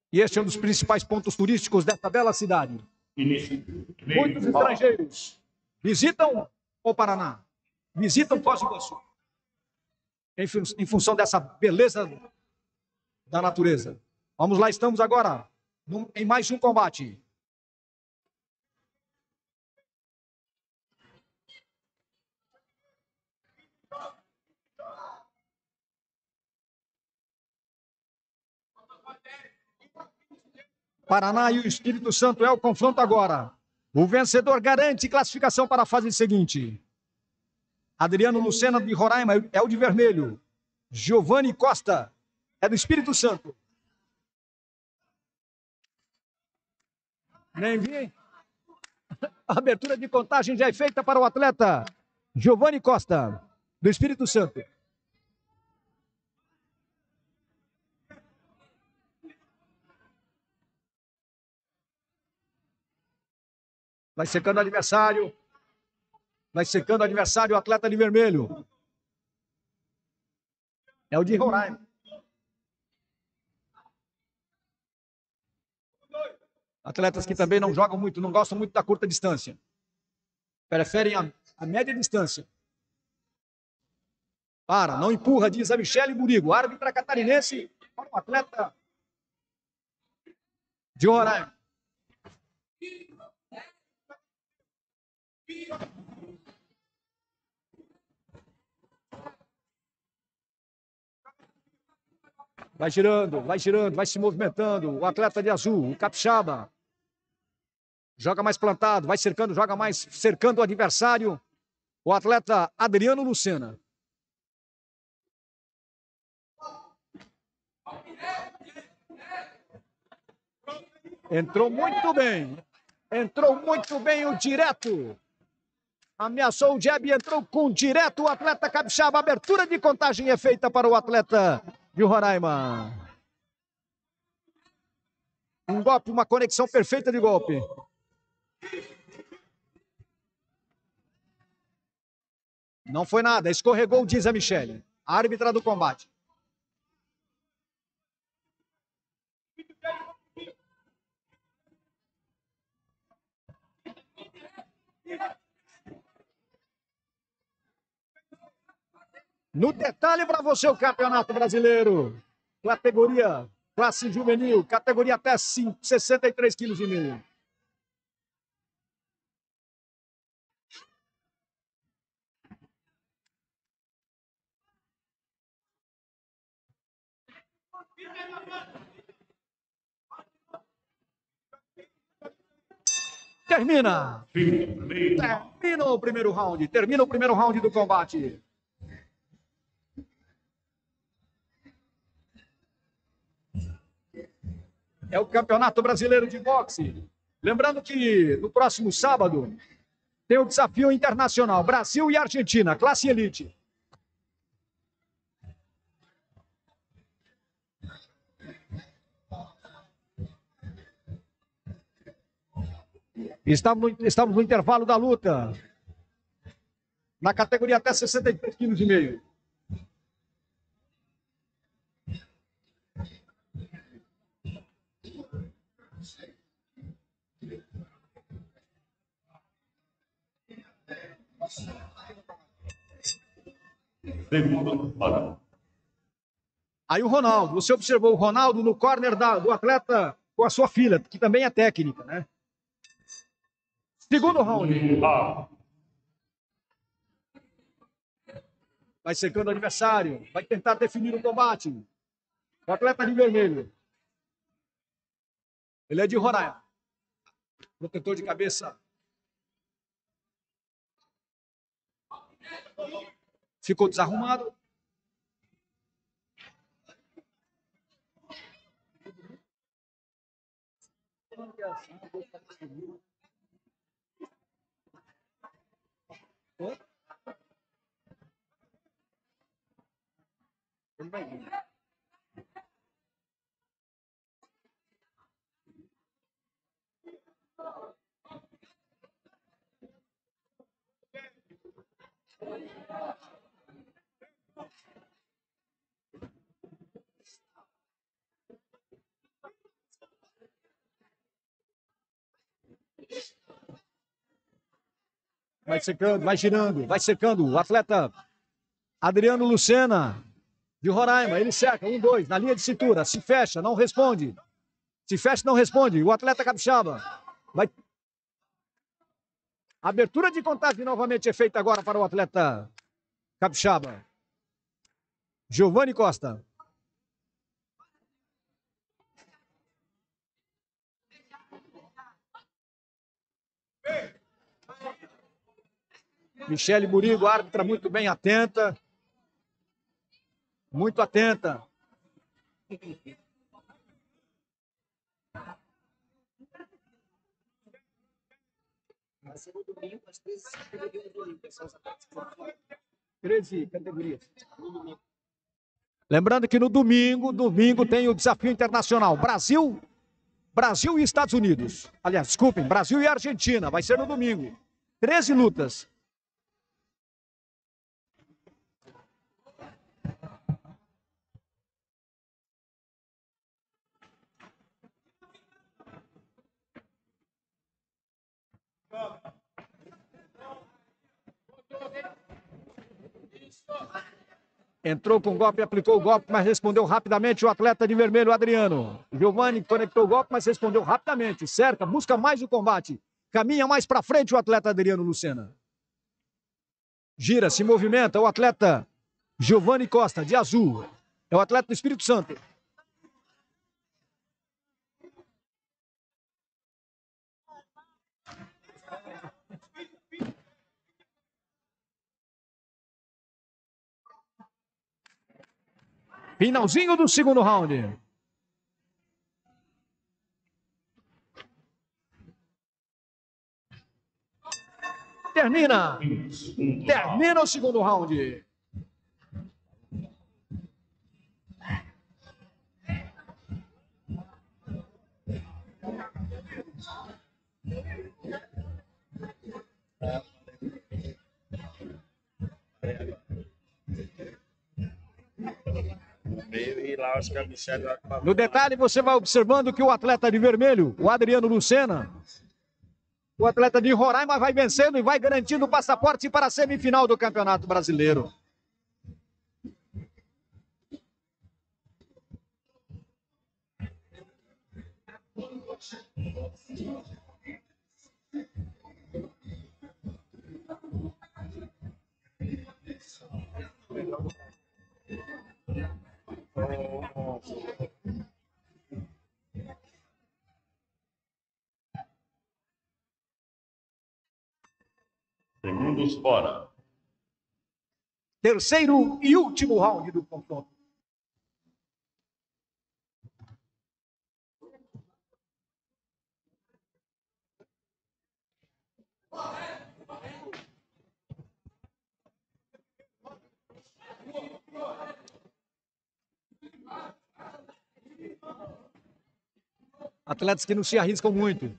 E este é um dos principais pontos turísticos desta bela cidade. Muitos estrangeiros visitam o Paraná, visitam Foz do Iguaçu, em função dessa beleza da natureza. Vamos lá, estamos agora em mais um combate. Paraná e o Espírito Santo é o confronto agora. O vencedor garante classificação para a fase seguinte. Adriano Lucena, de Roraima, é o de vermelho. Giovanni Costa é do Espírito Santo. Nem vi. A abertura de contagem já é feita para o atleta Giovanni Costa, do Espírito Santo. Vai secando o adversário. Vai secando o adversário, o atleta de vermelho. É o de Roraima. Atletas que também não jogam muito, não gostam muito da curta distância. Preferem a média distância. Não empurra, diz a Michele Burigo. Árbitra catarinense para o atleta de Roraima. Vai girando, vai se movimentando. O atleta de azul, o capixaba. Joga mais plantado, vai cercando, joga mais, cercando o adversário. O atleta Adriano Lucena. Entrou muito bem. Entrou muito bem o direto. Ameaçou o jab e entrou com direto o atleta capixaba. Abertura de contagem é feita para o atleta de Roraima. Um golpe, uma conexão perfeita de golpe. Não foi nada, escorregou, diz a Michele, a árbitra do combate. No detalhe para você o Campeonato Brasileiro. Categoria, classe juvenil, categoria até 63,5 kg. Termina o primeiro round. Termina o primeiro round do combate. É o Campeonato Brasileiro de Boxe. Lembrando que no próximo sábado tem o desafio internacional Brasil e Argentina, classe elite. Estamos no intervalo da luta. Na categoria até 63,5 kg. Aí o Ronaldo, você observou o Ronaldo no corner do atleta com a sua filha, que também é técnica, né? Segundo round. Vai secando o adversário, vai tentar definir o combate. O atleta de vermelho. Ele é de Roraima. Protetor de cabeça. Ficou desarrumado. Vai secando, vai girando, vai secando. O atleta Adriano Lucena, de Roraima, ele seca. 1, 2, na linha de cintura. Se fecha, não responde. Se fecha, não responde. O atleta capixaba vai... Abertura de contagem novamente é feita agora para o atleta capixaba. Giovanni Costa. Michele Burigo, árbitra muito bem atenta. Muito atenta. Vai ser no domingo, às 13 categorias do Olímpia. 13 categorias. Lembrando que no domingo tem o desafio internacional. Brasil e Estados Unidos. Aliás, desculpem, Brasil e Argentina. Vai ser no domingo. 13 lutas. Entrou com o golpe, aplicou o golpe, mas respondeu rapidamente o atleta de vermelho, Adriano. Giovanni conectou o golpe, mas respondeu rapidamente. Cerca, busca mais o combate. Caminha mais para frente o atleta Adriano Lucena. Gira, se movimenta o atleta Giovanni Costa, de azul. É o atleta do Espírito Santo. Finalzinho do segundo round. Termina o segundo round. No detalhe, você vai observando que o atleta de vermelho, o Adriano Lucena, o atleta de Roraima vai vencendo e vai garantindo o passaporte para a semifinal do Campeonato Brasileiro. Segundos fora. Terceiro e último round do confronto. Atletas que não se arriscam muito.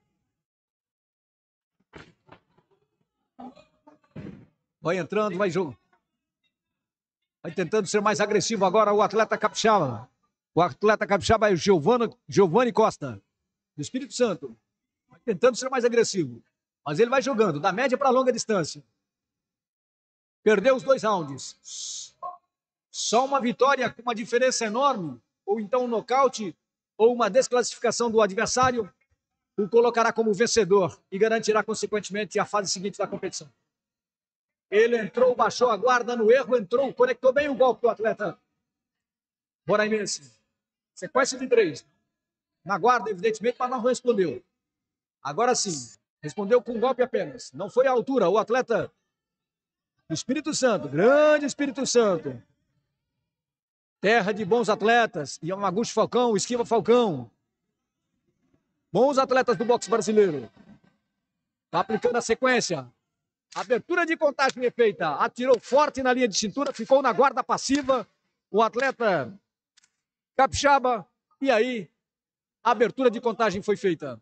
Vai entrando, vai jogo. Vai tentando ser mais agressivo agora o atleta capixaba. O atleta capixaba é o Giovanni Costa, do Espírito Santo. Vai tentando ser mais agressivo. Mas ele vai jogando, da média para longa distância. Perdeu os 2 rounds. Só uma vitória com uma diferença enorme, ou então um nocaute, ou uma desclassificação do adversário, o colocará como vencedor e garantirá, consequentemente, a fase seguinte da competição. Ele entrou, baixou a guarda no erro, entrou, conectou bem o golpe do atleta roraimense. Sequência de 3. Na guarda, evidentemente, mas não respondeu. Agora sim, respondeu com um golpe apenas. Não foi à altura, o atleta do Espírito Santo, grande Espírito Santo. Terra de bons atletas, Yamaguchi Falcão, Esquiva Falcão. Bons atletas do boxe brasileiro. Está aplicando a sequência. Abertura de contagem é feita. Atirou forte na linha de cintura, ficou na guarda passiva. O atleta capixaba. E aí, a abertura de contagem foi feita.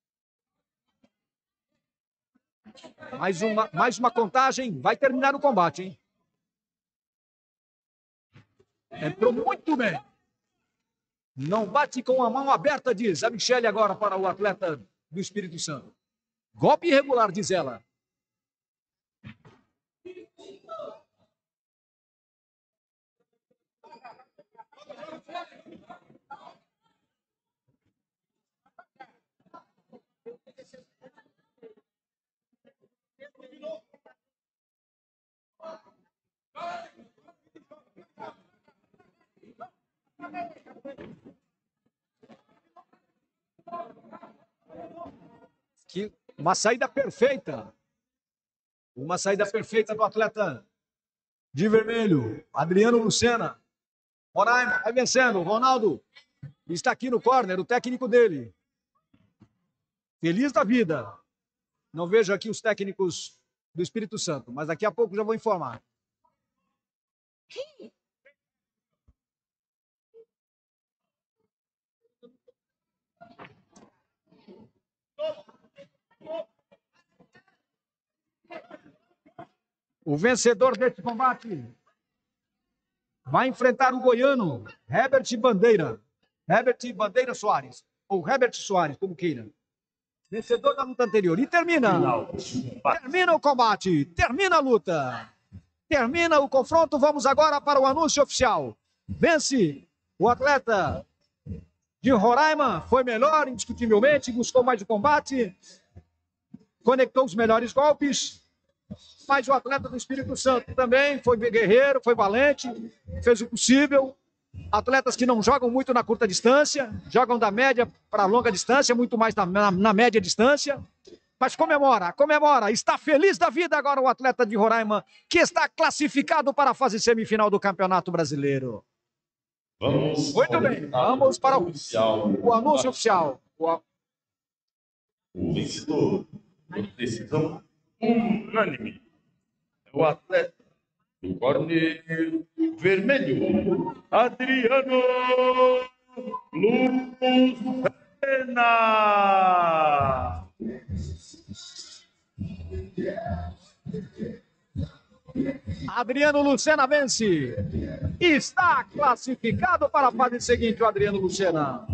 Mais uma contagem. Vai terminar o combate, hein? Entrou muito bem. Não bate com a mão aberta, diz a Michele agora para o atleta do Espírito Santo. Golpe irregular, diz ela. Uma saída perfeita. Uma saída perfeita do atleta de vermelho, Adriano Lucena. Roraima vai vencendo. Ronaldo está aqui no córner, o técnico dele. Feliz da vida. Não vejo aqui os técnicos do Espírito Santo, mas daqui a pouco já vou informar. O vencedor desse combate vai enfrentar o goiano Herbert Bandeira. Herbert Bandeira Soares. Ou Herbert Soares, como queira. Vencedor da luta anterior. E termina. Termina o combate. Termina a luta. Termina o confronto. Vamos agora para o anúncio oficial. Vence o atleta de Roraima. Foi melhor, indiscutivelmente. Buscou mais o combate. Conectou os melhores golpes. Mas o atleta do Espírito Santo também foi guerreiro, foi valente, fez o possível. Atletas que não jogam muito na curta distância, jogam da média para longa distância, muito mais na média distância. Mas comemora, está feliz da vida agora o atleta de Roraima, que está classificado para a fase semifinal do Campeonato Brasileiro. Muito bem, vamos para o anúncio oficial. O vencedor, por decisão unânime, é o atleta do córner vermelho, Adriano Lucena. Adriano Lucena vence. Está classificado para a fase seguinte o Adriano Lucena.